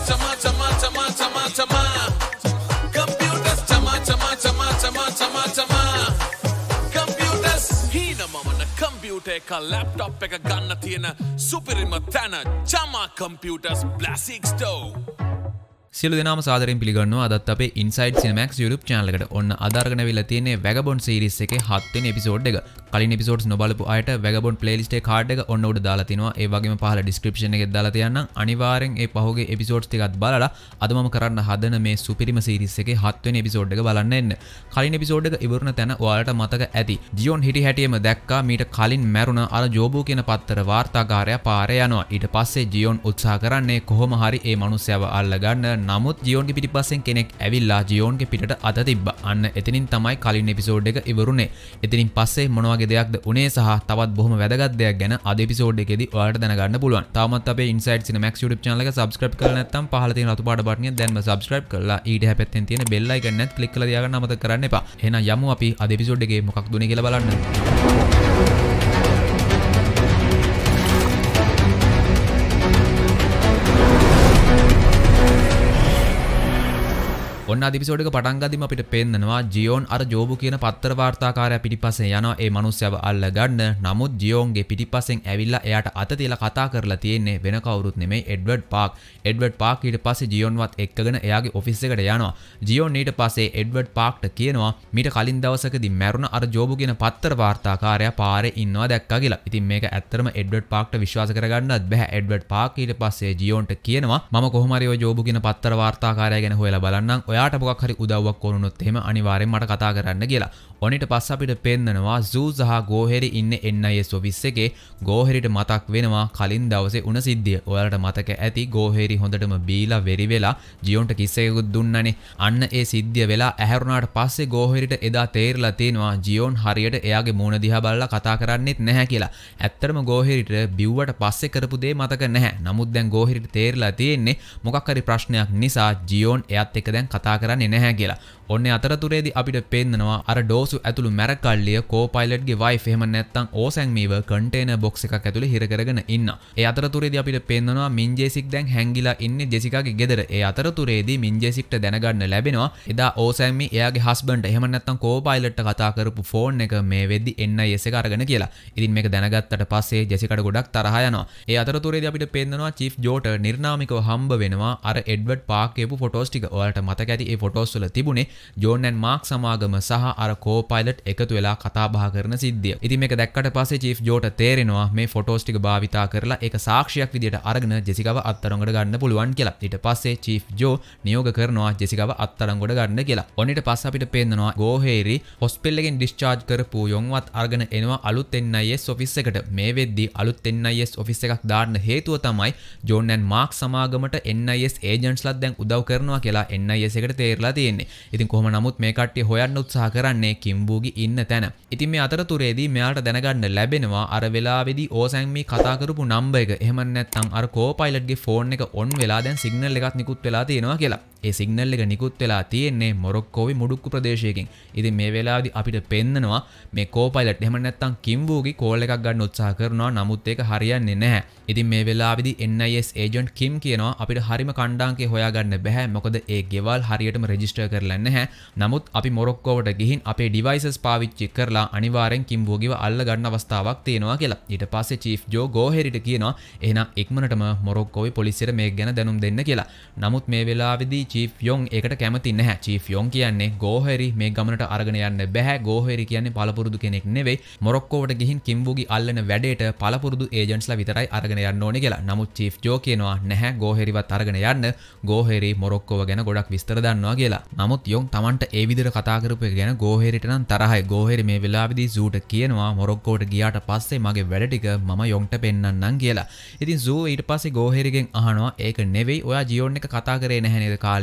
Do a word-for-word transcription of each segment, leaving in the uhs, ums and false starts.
chama chama chama chama chama computers chama chama chama chama chama chama computers hina mamana computer එක laptop එක ගන්න තියෙන සුපිරිම තැන chama computers plastic stove සියලු දෙනාම සාදරයෙන් පිළිගන්නවා අදත් අපේ Inside Cinemax YouTube channel එකට. ඔන්න අද අරගෙන අවිලා තියෙන්නේ Vagabond series එකේ හත් වෙනි episode එක. කලින් episodes නොබලපු අයට Vagabond playlist එකේ card එක ඔන්න උඩ දාලා තිනවා. ඒ වගේම පහළ description එකේ දාලා තියන්නම්. අනිවාර්යෙන් ඒ පහුගිය episodes ටිකත් බලලා අද මම කරන්න හදන මේ සුපිරිම series එකේ හත් වෙනි episode එක බලන්න එන්න. කලින් episode එක ඉවරන තැන ඔයාලට මතක ඇති. ජියොන් හිටි හැටියෙම දැක්කා මීට කලින් මැරුණ අර ජෝබු කියන පත්තර වාර්තාකාරයා පාරේ යනවා. ඊට පස්සේ ජියොන් උත්සාහ කරන්නේ කොහොම හරි ඒ මනුස්සයව අල්ලගන්න. නමුත් ජියොන්ගේ පිටිපස්සෙන් කෙනෙක් ඇවිල්ලා ජියොන්ගේ පිටට අත තිබ්බා. අන්න එතනින් තමයි කලින් එපිසෝඩ් එක ඉවරුනේ. එතනින් පස්සේ මොන වගේ දෙයක්ද උනේ සහ තවත් බොහොම වැදගත් දෙයක් ගැන අද එපිසෝඩ් එකේදී ඔයාලට දැනගන්න පුළුවන්. තාමත් අපේ Inside Cinemax YouTube channel එක subscribe කරලා නැත්නම් පහළ තියෙන රතු පාට බටන් එක දැන්ම subscribe කරලා ඊට එහා පැත්තෙන් තියෙන bell icon එකත් click කරලා තියාගන්න අමතක කරන්න එපා. එහෙනම් යමු අපි අද එපිසෝඩ් එකේ මොකක්ද උනේ කියලා බලන්න. ඔන්න අද එපිසෝඩ් එක පටන් ගද්දිම අපිට පේන්නනවා ජියොන් අර ජෝබු කියන පත්තර වාර්තාකාරයා පිටිපස්සෙන් යනවා ඒ මනුස්සයව අල්ලගන්න. නමුත් ජියොන්ගේ පිටිපස්සෙන් ඇවිල්ලා එයාට අත තියලා කතා කරලා තියෙන්නේ වෙන කවුරුත් නෙමෙයි එඩ්වර්ඩ් පාක්. එඩ්වර්ඩ් පාක් ඊට පස්සේ ජියොන්වත් එක්කගෙන එයාගේ ඔෆිස් එකට යනවා. ජියොන් ඊට පස්සේ එඩ්වර්ඩ් පාක්ට කියනවා මීට කලින් දවසකදී මැරුණ අර ජෝබු කියන පත්තර වාර්තාකාරයා පාරේ ඉන්නවා දැක්කා කියලා. ඉතින් මේක ඇත්තටම එඩ්වර්ඩ් පාක්ට විශ්වාස කරගන්නත් බෑ. එඩ්වර්ඩ් පාක් ඊට පස්සේ ජියොන්ට කියනවා මම කොහොම හරි ඔය ජෝබු කියන පත්තර වාර්තාකාරයා ගැන හොයලා බලන්නම්. ඔයාට මොකක් හරි උදව්වක් වුණොත් එහෙම අනිවාර්යෙන් මට කතා කරන්න කියලා. ඔනිට පස්සේ අපිට පේන්නනවා සූ සහ ගෝහෙරි ඉන්නේ එන් අයි එස් ඔෆිස් එකේ. ගෝහෙරිට මතක් වෙනවා කලින් දවසේ උන සිද්ධිය. ඔයාලට මතක ඇති ගෝහෙරි හොඳටම බීලා වෙරි වෙලා ජියොන්ට කිස් එකකුත් දුන්නානේ. අන්න ඒ සිද්ධිය වෙලා ඇහැරුණාට පස්සේ ගෝහෙරිට එදා තේරිලා තියෙනවා ජියොන් හරියට එයාගේ මූණ දිහා බලලා කතා කරන්නේත් නැහැ කියලා. ඇත්තටම ගෝහෙරිට බිව්වට පස්සේ කරපු දේ මතක නැහැ. නමුත් දැන් ගෝහෙරිට තේරිලා තියෙන්නේ මොකක් හරි ප්‍රශ්නයක් නිසා ජියොන් එයාත් එක්ක දැන් කතා කරන්නේ නැහැ කියලා. ඔන්නේ අතරතුරේදී අපිට පේන්නනවා අර ඩෝසු ඇතුළු මැරකල්ලිය කෝපයිලට්ගේ වයිෆ් එහෙම නැත්නම් ඕසැන්මීව කන්ටේනර් බොක්ස් එකක් ඇතුළේ හිර කරගෙන ඉන්නවා. ඒ අතරතුරේදී අපිට පේන්නනවා මින්ජේසික් දැන් හැංගිලා ඉන්නේ ජෙසිකාගේ ගෙදර. ඒ අතරතුරේදී මින්ජේසික්ට දැනගන්න ලැබෙනවා එදා ඕසැන්මී එයාගේ හස්බන්ඩ් එහෙම නැත්නම් කෝපයිලට්ට කතා කරපු ෆෝන් එක මේ වෙද්දි එන් අයි එස් එක අරගෙන කියලා. ඉතින් මේක දැනගත්තට පස්සේ ජෙසිකාට ගොඩක් තරහ යනවා. ඒ අතරතුරේදී අපිට පේන්නනවා චීෆ් ජෝට නිර්නාමිකව හම්බ වෙනවා අර එඩ්වර්ඩ් පාක් කියපු ෆොටෝස් ටික. ඔයාලට මතක ඇති ඒ ෆොටෝස් වල තිබුණේ ජෝන් ඇන් මාක් සමාගම සහ අර කෝපයිලට් එකතු වෙලා කතා බහ කරන සිද්ධිය. ඉතින් මේක දැක්කට පස්සේ චීෆ් ජෝට තේරෙනවා මේ ෆොටෝස් ටික භාවිතා කරලා ඒක සාක්ෂියක් විදියට අරගෙන ජෙසිකාව අත්අඩංගුවට ගන්න පුළුවන් කියලා. ඊට පස්සේ චීෆ් ජෝ නියෝග කරනවා ජෙසිකාව අත්අඩංගුවට ගන්න කියලා. ඔන්න ඊට පස්සේ අපිට පේනවා ගෝහෙරි හොස්පිටල් එකෙන් ඩිස්චාර්ජ් කරපු යොන්වත් අරගෙන එනවා අලුත් එන් අයි එස් ඔෆිස් එකට. මේ වෙද්දි අලුත් එන් අයි එස් ඔෆිස් එකක් දාන්න හේතුව තමයි ජෝන් ඇන් මාක් සමාගමට එන් අයි එස් ඒජන්ට්ස්ලාත් දැන් උදව් කරනවා කියලා එන් අයි එස් එකට තේරලා තියෙන්නේ. ඉතින් කොහොම නමුත් මේ කට්ටිය හොයන්න උත්සාහ කරන්නේ කිම්බුගේ ඉන්න තැන. ඉතින් මේ අතරතුරේදී මෙයාට දැනගන්න ලැබෙනවා අර වෙලාවේදී ඕසැන්මී කතා කරපු නම්බර් එක එහෙම නැත්නම් අර කෝපයිලට්ගේ ෆෝන් එක ඔන් වෙලා දැන් සිග්නල් එකක් නිකුත් වෙලා තියෙනවා කියලා. ඒ සිග්නල් එක නිකුත් වෙලා තියෙන්නේ මොරොක්කෝවේ මුඩුක්කු ප්‍රදේශයකින්. ඉතින් මේ වෙලාවේදී අපිට පෙන්නනවා මේ කෝපයිලට් එහෙම නැත්නම් කිම්බුගේ කෝල් එකක් ගන්න උත්සාහ කරනවා. නමුත් ඒක හරියන්නේ නැහැ. ඉතින් මේ වෙලාවේදී එන් අයි එස් ඒජන්ට් කිම් කියනවා අපිට හරිම කණ්ඩාංකේ හොයාගන්න බෑ. මොකද ඒ ගෙවල් හරියටම රෙජිස්ටර් කරලා නැහැ. නමුත් අපි මොරොක්කෝවට ගිහින් අපේ ඩිවයිසස් පාවිච්චි කරලා අනිවාර්යෙන් කිම්බුගිව අල්ල ගන්න අවස්ථාවක් තියෙනවා කියලා. ඊට පස්සේ චීෆ් ජෝ ගෝහෙරිට කියනවා එහෙනම් ඉක්මනටම මොරොක්කෝවේ පොලිසියට මේක ගැන දැනුම් දෙන්න කියලා. නමුත් මේ වෙලාවේදී චීෆ් යොන් ඒකට කැමති නැහැ. චීෆ් යොන් කියන්නේ ගෝහෙරි මේ ගමනට අරගෙන යන්න බෑ. ගෝහෙරි කියන්නේ පළපුරුදු කෙනෙක් නෙවෙයි. මොරොක්කෝවට ගිහින් කිම්බුගි අල්ලන වැඩේට පළපුරුදු ඒජන්ට්ස්ලා විතරයි අරගෙන යන්න ඕනේ කියලා. නමුත් චීෆ් ජෝ කියනවා නැහැ ගෝහෙරිවත් අරගෙන යන්න. ගෝහෙරි මොරොක්කෝව ගැන ගොඩක් විස්තර දන්නවා කියලා. නමුත් යොන් Tamanට ඒ විදිහට කතා කරපු එක ගැන ගෝහෙරිට නම් තරහයි. ගෝහෙරි මේ වෙලාවේදී සූට කියනවා මොරොක්කෝට ගියාට පස්සේ මගේ වැඩ ටික මම යොන්ට පෙන්නන්නම් කියලා. ඉතින් සූ ඊට පස්සේ ගෝහෙරිගෙන් අහනවා ඒක නෙවෙයි ඔයා ජියොන් එක කතා කරේ නැහැ නේද කාලේ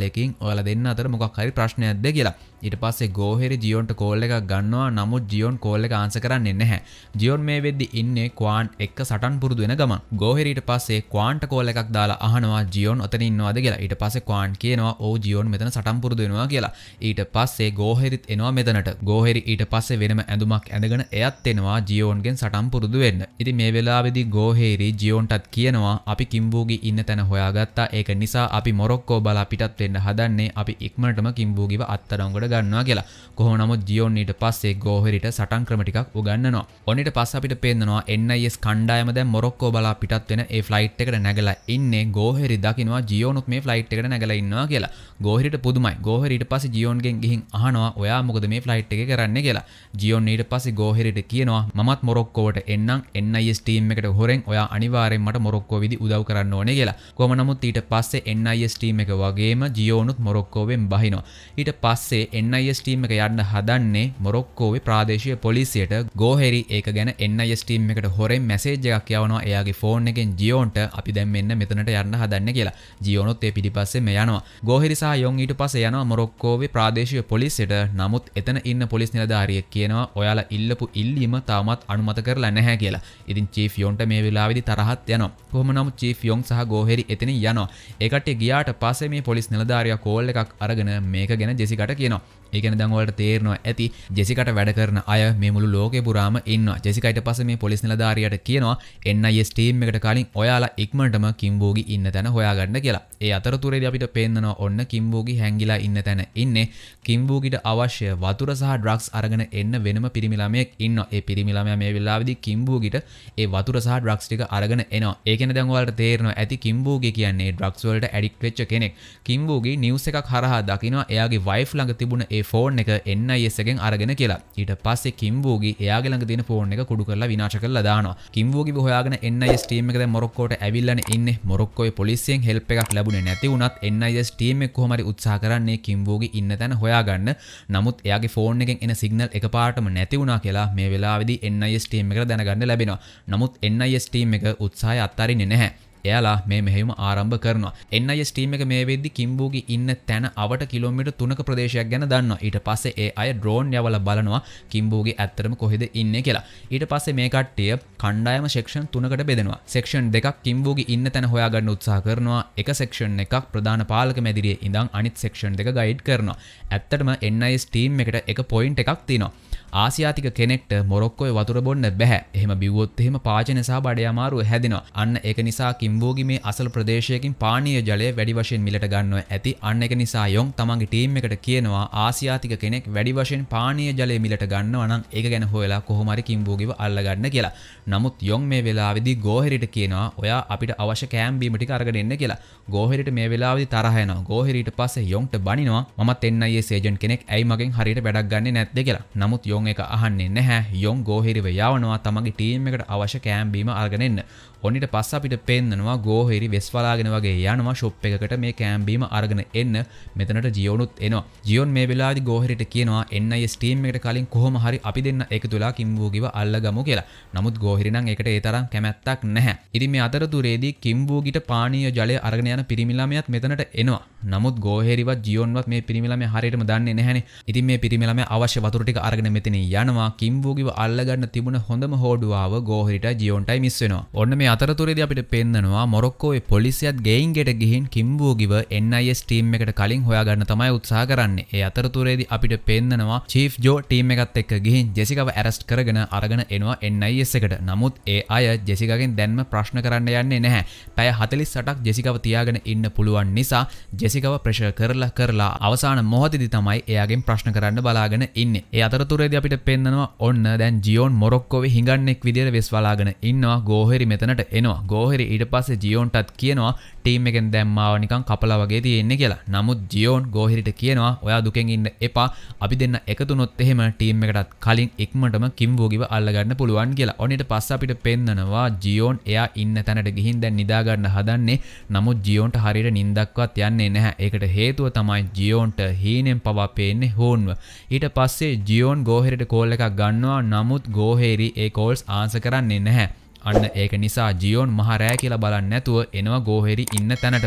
එකකින් ඔයාලා දෙන්න අතර මොකක් හරි ප්‍රශ්නයක්ද කියලා. ඊට පස්සේ ගෝහෙරි ජියොන්ට කෝල් එකක් ගන්නවා. නමුත් ජියොන් කෝල් එක ආන්සර් කරන්නේ නැහැ. ජියොන් මේ වෙද්දි ඉන්නේ ක්වාන්ට් එක්ක සටන් පුරුදු වෙන ගමන්. ගෝහෙරි ඊට පස්සේ ක්වාන්ට් කෝල් එකක් දාලා අහනවා ජියොන් ඔතන ඉන්නවද කියලා. ඊට පස්සේ ක්වාන්ට් කියනවා ඔව් ජියොන් මෙතන සටන් පුරුදු වෙනවා කියලා. ඊට පස්සේ ගෝහෙරිත් එනවා මෙතනට. ගෝහෙරි ඊට පස්සේ වෙනම ඇඳුමක් ඇඳගෙන එයත් එනවා ජියොන්ගෙන් සටන් පුරුදු වෙන්න. ඉතින් මේ වෙලාවේදී ගෝහෙරි ජියොන්ටත් කියනවා අපි කිම්බූගි ඉන්න තැන හොයාගත්තා. ඒක නිසා අපි මොරොක්කෝ බලා පිටත් වෙන්න හදන්නේ. අපි ඉක්මනටම කිම්බූගිව අත්අඩංගුවට ගන්නවා කියලා. කොහොම නමුත් ජියොන් ඊට පස්සේ ගෝහෙරිට සටන් ක්‍රම ටිකක් උගන්වනවා. ඔන්න ඊට පස්සේ අපිට පේනවා එන් අයි එස් කණ්ඩායම දැන් මොරොක්කෝ බලා පිටත් වෙන ඒ ෆ්ලයිට් එකට නැගලා ඉන්නේ. ගෝහෙරි දකින්නවා ජියොනුත් මේ ෆ්ලයිට් එකට නැගලා ඉන්නවා කියලා. ගෝහෙරිට පුදුමයි. ගෝහෙරි ඊට පස්සේ ජියොන්ගෙන් ගිහින් අහනවා ඔයා මොකද මේ ෆ්ලයිට් එකේ කරන්නේ කියලා. ජියොන් ඊට පස්සේ ගෝහෙරිට කියනවා මමත් මොරොක්කෝවට එන්නම්. එන් අයි එස් ටීම් එකට හොරෙන් ඔයා අනිවාර්යෙන් මට මොරොක්කෝ විදි උදව් කරන්න ඕනේ කියලා. කොහොම නමුත් ඊට පස්සේ එන් අයි එස් ටීම් එක වගේම ජියොනුත් මොරොක්කෝවෙන් බහිනවා. ඊට පස්සේ එන් අයි එස් ටීම් එක යන්න හදන්නේ මොරොක්කෝවේ ප්‍රාදේශීය පොලිසියට. ගෝහෙරි ඒක ගැන එන් අයි එස් ටීම් එකට හොරෙන් මැසේජ් එකක් යවනවා එයාගේ ෆෝන් එකෙන් ජියොන්ට අපි දැන් මෙන්න මෙතනට යන්න හදන්නේ කියලා. ජියොනුත් ඒ පිටිපස්සෙම යනවා. ගෝහෙරි සහ යොන් ඊට පස්සේ යනවා මොරොක්කෝවේ ප්‍රාදේශීය පොලිසියට. නමුත් එතන ඉන්න පොලිස් නිලධාරියෙක් කියනවා ඔයාලා ඉල්ලපු ඉල්ලීම තාමත් අනුමත කරලා නැහැ කියලා. ඉතින් චීෆ් යොන්ට මේ වෙලාවේදී තරහත් යනවා. කොහොම නමුත් චීෆ් යොන් සහ ගෝහෙරි එතනින් යනවා. ඒ කට්ටිය ගියාට පස්සේ මේ පොලිස් නිලධාරියා කෝල් එකක් අරගෙන මේක ගැන ජෙසිකට කියනවා. ඒ කියන්නේ දැන් ඔයාලට තේරෙනවා ඇති ජෙසිකට වැඩ කරන අය මේ මුළු ලෝකේ පුරාම ඉන්නවා. ජෙසිකා ඊට පස්සේ මේ පොලිස් නිලධාරියාට කියනවා එන් අයි එස් ටීම් එකට කලින් ඔයාලා ඉක්මනටම කිම්බෝගි ඉන්න තැන හොයාගන්න කියලා. ඒ අතරතුරේදී අපිට පේන්නනවා ඔන්න කිම්බෝගි හැංගිලා ඉන්න තැන ඉන්නේ. කිම්බෝගිට අවශ්‍ය වතුර සහ ඩ්‍රග්ස් අරගෙන එන්න වෙනම පිරිමි ළමයෙක් ඉන්නවා. ඒ පිරිමි ළමයා මේ වෙලාවේදී කිම්බෝගිට ඒ වතුර සහ ඩ්‍රග්ස් ටික අරගෙන එනවා. ඒ කියන්නේ දැන් ඔයාලට තේරෙනවා ඇති කිම්බෝගි කියන්නේ ඩ්‍රග්ස් වලට ඇඩික්ට් වෙච්ච කෙනෙක්. කිම්බෝගි නිවුස් එකක් හරහා දකිනවා එයාගේ වයිෆ් ළඟ තිබුණ ඒ ෆෝන් එක එන් අයි එස් එකෙන් අරගෙන කියලා. ඊට පස්සේ කිම්බෝගි එයාගේ ළඟ තියෙන ෆෝන් එක කුඩු කරලා විනාශ කරලා දානවා. කිම්බෝගිව හොයාගෙන එන් අයි එස් ටීම් එක දැන් මොරොක්කෝට ඇවිල්ලානේ ඉන්නේ. මොරොක්කෝවේ පොලිසියෙන් හෙල්ප් එකක් ලැබුණේ නැති වුණත් එන් අයි එස් ටීම් එක කොහොම හරි උත්සාහ කරන්නේ කිම්බෝගි ඉන්න තැන හොයාගන්න. නමුත් එයාගේ ෆෝන් එකෙන් එන සිග්නල් එකපාරටම නැති වුණා කියලා මේ වෙලාවේදී එන් අයි එස් ටීම් එකට දැනගන්න ලැබෙනවා. නමුත් එන් අයි එස් ටීම් එක උත්සාහය අත්හරින්නේ නැහැ. එයාලා මේ මෙහෙයුම ආරම්භ කරනවා. එන් අයි එස් ටීම් එක මේ වෙද්දි කිම්බෝගි ඉන්න තැන අවට කිලෝමීටර් තුනක ප්‍රදේශයක් ගැන දන්නවා. ඊට පස්සේ ඒ අය ඩ්‍රෝන් යවලා බලනවා කිම්බෝගි ඇත්තටම කොහෙද ඉන්නේ කියලා. ඊට පස්සේ මේ කට්ටිය කණ්ඩායම සෙක්ෂන් තුනකට බෙදෙනවා. සෙක්ෂන් දෙකක් කිම්බෝගි ඉන්න තැන හොයාගන්න උත්සාහ කරනවා. එක සෙක්ෂන් එකක් ප්‍රධාන පාලක මැදිරියේ ඉඳන් අනිත් සෙක්ෂන් දෙක ගයිඩ් කරනවා. ඇත්තටම එන් අයි එස් ටීම් එකට එක පොයින්ට් එකක් තියෙනවා. ආසියාතික කෙනෙක්ට මොරොක්කෝවේ වතුර බොන්න බෑ. එහෙම බිව්වොත් එහෙම පාචන සහ බඩේ අමාරුව හැදෙනවා. අන්න ඒක නිසා කිම්බෝගි මේ අසල ප්‍රදේශයකින් පානීය ජලය වැඩි වශයෙන් මිලට ගන්නවා ඇති. අන්න ඒක නිසා යොන් තමන්ගේ ටීම් එකට කියනවා ආසියාතික කෙනෙක් වැඩි වශයෙන් පානීය ජලය මිලට ගන්නවා නම් ඒක ගැන හොයලා කොහොම හරි කිම්බෝගිව අල්ලගන්න කියලා. නමුත් යොන් මේ වෙලාවේදී ගෝහෙරිට කියනවා ඔයා අපිට අවශ්‍ය කෑම් බීම ටික අරගෙන එන්න කියලා. ගෝහෙරිට මේ වෙලාවේදී තරහ යනවා. ගෝහෙරි ඊට පස්සේ යොන්ට බනිනවා මමත් එන් අයි එස් ඒජන්ට් කෙනෙක් ඇයි මගෙන් හරියට වැඩක් ගන්නෙ නැත්තේ කියලා. නමුත් යොන් එක අහන්නේ නැහැ. යොන් ගෝහෙරිව යවනවා තමන්ගේ ටීම් එකට අවශ්‍ය කෑම් බීම අරගෙන එන්න. ඔන්නට පස්ස අපිට පේන්නනවා ගෝහෙරි වෙස්වලාගෙන වගේ යනවා ෂොප් එකකට මේ කෑම් බීම අරගෙන එන්න. මෙතනට ජියොනුත් එනවා. ජියොන් මේ වෙලාවේදී ගෝහෙරිට කියනවා එන් අයි එස් ටීම් එකට කලින් කොහොම හරි අපි දෙන්න එකතු වෙලා කිම්බෝගිව අල්ලගමු කියලා. නමුත් ගෝහෙරි නම් ඒකට ඒ තරම් කැමැත්තක් නැහැ. ඉතින් මේ අතරතුරේදී කිම්බෝගිට පානීය ජලය අරගෙන යන පිරිමි ළමයාත් මෙතනට එනවා. නමුත් ගෝහෙරිවත් ජියොන්වත් මේ පිරිමි ළමයා හරියටම දන්නේ නැහැනේ. ඉතින් මේ පිරිමි ළමයා අවශ්‍ය වතුර ටික අරගෙන මෙතන යනවා. කිම්බෝගිව අල්ලගන්න තිබුණ හොඳම හෝඩුවාව ගෝහෙරිටයි ජියොන්ටයි මිස් වෙනවා. ඔන්න මේ අතරතුරේදී අපිට පේන්නනවා මොරොක්කෝවේ පොලිසියත් ගෙයින් ගෙට ගිහින් කිම්බෝගිව එන් අයි එස් ටීම් එකට කලින් හොයාගන්න තමයි උත්සාහ කරන්නේ. ඒ අතරතුරේදී අපිට පේන්නනවා චීෆ් ජෝ ටීම් එකත් එක්ක ගිහින් ජෙසිකාව ඇරස්ට් කරගෙන අරගෙන එනවා එන් අයි එස් එකට. නමුත් ඒ අය ජෙසිකාගෙන් දැන්ම ප්‍රශ්න කරන්න යන්නේ නැහැ. පැය හතළිස් අටක් ජෙසිකාව තියාගෙන ඉන්න පුළුවන් නිසා ජෙසිකාව ප්‍රෙෂර් කරලා කරලා අවසාන මොහොතේදී තමයි එයාගෙන් ප්‍රශ්න කරන්න බලාගෙන ඉන්නේ. ඒ අතරතුරේදී අපිට පේන්නනවා ඔන්න දැන් ජියොන් මොරොක්කෝවේ හිඟන්නෙක් විදියට වෙස් වලාගෙන ඉන්නවා. ගෝහෙරි මෙතනට එනවා. ගෝහෙරි ඊට පස්සේ ජියොන්ටත් කියනවා ටීම් එකෙන් දැන් මාව නිකන් කපලා වගේ තියෙන්නේ කියලා. නමුත් ජියොන් ගෝහෙරිට කියනවා ඔයා දුකෙන් ඉන්න එපා. අපි දෙන්න එකතුනොත් එහෙම ටීම් එකටත් කලින් ඉක්මනටම කිම්බෝගිව අල්ලගන්න පුළුවන් කියලා. ඔන්න ඊට පස්සේ අපිට පෙන්නනවා ජියොන් එයා ඉන්න තැනට ගිහින් දැන් නිදා ගන්න හදන්නේ. නමුත් ජියොන්ට හරියට නිින්දක්වත් යන්නේ නැහැ. ඒකට හේතුව තමයි ජියොන්ට හීනෙන් පවා පේන්නේ හෝන්ව. ඊට පස්සේ ජියොන් ගෝහෙරිට කෝල් එකක් ගන්නවා. නමුත් ගෝහෙරි ඒ කෝල්ස් ආන්සර් කරන්නේ නැහැ. අන්න ඒක නිසා ජියොන් මහ රෑ කියලා බලන්නේ නැතුව එනවා ගෝහෙරි ඉන්න තැනටම.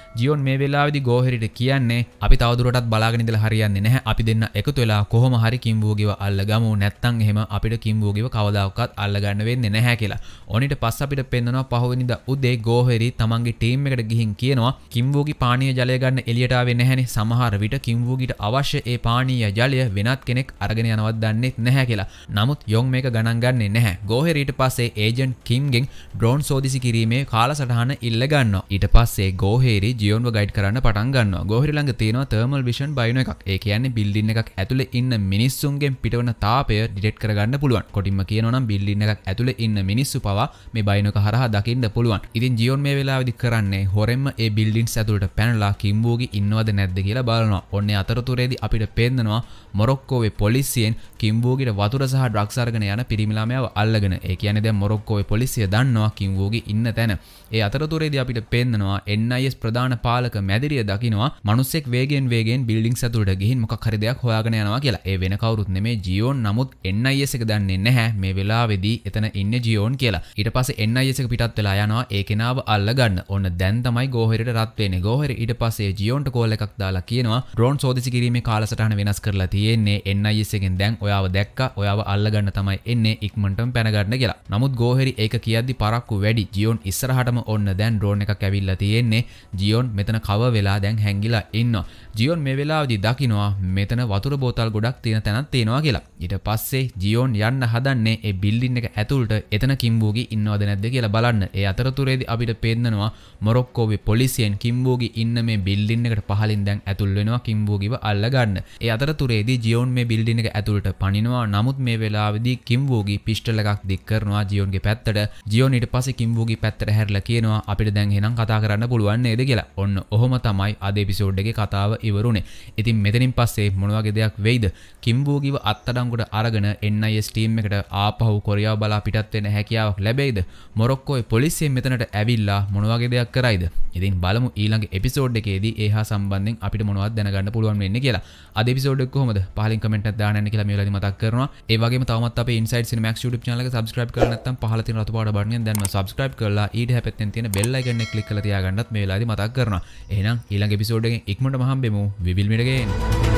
ජියෝන් මේ වෙලාවේදී ගෝහෙරිට කියන්නේ අපි තවදුරටත් බලාගෙන ඉඳලා හරියන්නේ නැහැ. අපි දෙන්න එකතු වෙලා කොහොම හරි කිම්බෝගිව අල්ලගමු. නැත්තම් එහෙම අපිට කිම්බෝගිව කවදාකවත් අල්ලගන්න වෙන්නේ නැහැ කියලා. ඕනිට පස්ස අපිට පෙන්නනවා පහවෙනිදා උදේ ගෝහෙරි තමන්ගේ ටීම් එකට ගිහින් කියනවා කිම්බෝගි පානීය ජලය ගන්න එළියට ආවේ නැහැනේ. සමහර විට කිම්බෝගිට අවශ්‍ය ඒ පානීය ජලය වෙනත් කෙනෙක් අරගෙන යනවත් දන්නේ නැහැ කියලා. නමුත් යොන් මේක ගණන් ගන්නේ නැහැ. ගෝහෙරි ඊට පස්සේ ඒජන්ට් කිම්ගෙන් ඩ්‍රෝන් සෝදිසි කිරීමේ කාලසටහන ඉල්ල ගන්නවා. ඊට පස්සේ ගෝහෙරි ජියෝන්ව ගයිඩ් කරන්න පටන් ගන්නවා. ගෝහෙරි ළඟ තියෙනවා තර්මල් විෂන් බයිනෝ එකක්. ඒ කියන්නේ බිල්ඩින් එකක් ඇතුලේ ඉන්න මිනිස්සුන්ගෙන් පිටවන තාපය ඩිටෙක්ට් කරගන්න පුළුවන්. කොටින්ම කියනවා නම් බිල්ඩින් එකක් ඇතුලේ ඉන්න මිනිස්සු පවා මේ බයිනෝ එක හරහා දකින්න පුළුවන්. ඉතින් ජියෝන් මේ වෙලාවේදී කරන්නේ හොරෙන්ම ඒ බිල්ඩින්ස් ඇතුළට පැනලා කිම්බෝගි ඉන්නවද නැද්ද කියලා බලනවා. ඔන්නේ අතරතුරේදී අපිට පේන්නනවා මොරොක්කෝවේ පොලිසියෙන් කිම්බෝගිට වතුර සහ ඩ්‍රග්ස් අරගෙන යන පිරිමි ළමයාව අල්ලගෙන. ඒ කියන්නේ දැන් මොරොක්කෝවේ පොලිසිය දන්නවා කිම්බෝගි ඉන්න තැන. ඒ අතරතුරේදී අපිට පේන්නනවා එන් අයි එස් ප්‍රධාන පාලක මැදිරිය දකින්නවා මිනිස්සෙක් වේගෙන් වේගෙන් බිල්ඩින්ස් ඇතුළට ගිහින් මොකක් හරි දෙයක් හොයාගෙන යනවා කියලා. ඒ වෙන කවුරුත් නෙමෙයි ජියෝන්. නමුත් එන් අයි එස් එක දන්නේ නැහැ මේ වෙලාවේදී එතන ඉන්නේ ජියෝන් කියලා. ඊට පස්සේ එන් අයි එස් එක පිටත් වෙලා යනවා ඒ කෙනාව අල්ලගන්න. ඔන්න දැන් තමයි ගෝහෙරිට රත් වෙන්නේ. ගෝහෙරි ඊට පස්සේ ජියෝන්ට කෝල් එකක් දාලා කියනවා ඩ්‍රෝන් සෝදිසි කිරීමේ කාලසටහන වෙනස් කරලා තියෙන්නේ. එන් අයි එස් එකෙන් දැන් ඔයාව දැක්කා. ඔයාව අල්ලගන්න තමයි එන්නේ. ඉක්මනටම පැන ගන්න කියලා. නමුත් ගෝහෙරි ඒක කියද්දි පරක්කු වැඩි. ජියෝන් ඉස්සරහටම ඔන්න දැන් ඩ්‍රෝන් එකක් ඇවිල්ලා තියෙන්නේ. ජියෝන් මෙතන කව වෙලා දැන් හැංගිලා ඉන්නවා. ජියෝන් මේ වෙලාවේදී දකින්නවා මෙතන වතුර බෝතල් ගොඩක් තියෙන තැනක් තියෙනවා කියලා. ඊට පස්සේ ජියෝන් යන්න හදන්නේ ඒ බිල්ඩින් එක ඇතුළට එතන කිම්බෝගි ඉන්නවද නැද්ද කියලා බලන්න. ඒ අතරතුරේදී අපිට පේන්නනවා මොරොක්කෝවේ පොලිසියෙන් කිම්බෝගි ඉන්න මේ බිල්ඩින් එකට පහලින් දැන් ඇතුල් වෙනවා කිම්බෝගිව අල්ලගන්න. ඒ අතරතුරේදී ජියෝන් මේ බිල්ඩින් එක ඇතුළට පනිනවා. නමුත් මේ වෙලාවේදී කිම්බෝගි පිස්ටල් එකක් දික් කරනවා ජියෝන්ගේ පැත්තට. ජියෝන් ඊට පස්සේ කිම්බෝගි පැත්තට හැරිලා කියනවා අපිට දැන් එහෙනම් කතා කරන්න පුළුවන් නේද කියලා. ඔන්න ඔහොම තමයි අද එපිසෝඩ් එකේ කතාව ඉවරුනේ. ඉතින් මෙතනින් පස්සේ මොන වගේ දෙයක් වෙයිද? කිම්බෝගිව අත්අඩංගුවට අරගෙන එන් අයි එස් ටීම් එකට ආපහු කොරියාව බලා පිටත් වෙන්න හැකියාවක් ලැබෙයිද? මොරොක්කෝවේ පොලිසියෙන් මෙතනට ඇවිල්ලා මොන වගේ දෙයක් කරයිද? ඉතින් බලමු ඊළඟ එපිසෝඩ් එකේදී ඒහා සම්බන්ධයෙන් අපිට මොනවද දැනගන්න පුළුවන් වෙන්නේ කියලා. අද එපිසෝඩ් එක කොහොමද? පහලින් කමෙන්ට් එකක් දාන්න යන්න කියලා මේ වෙලාවේදී මතක් කරනවා. ඒ වගේම තවමත් අපේ Inside Cinemax YouTube channel එක subscribe කරලා නැත්නම් පහළ තියෙන රතු පාට බටන් එකෙන් දැන්ම subscribe කරලා ඊට හැපෙත්තෙන් තියෙන bell icon එක click කරලා තියාගන්නත් මේ වෙලාවේදී මතක් කරනවා. එහෙනම් ඊළඟ එපිසෝඩ් එකෙන් ඉක්මනටම හම්බෙමු. We will meet again.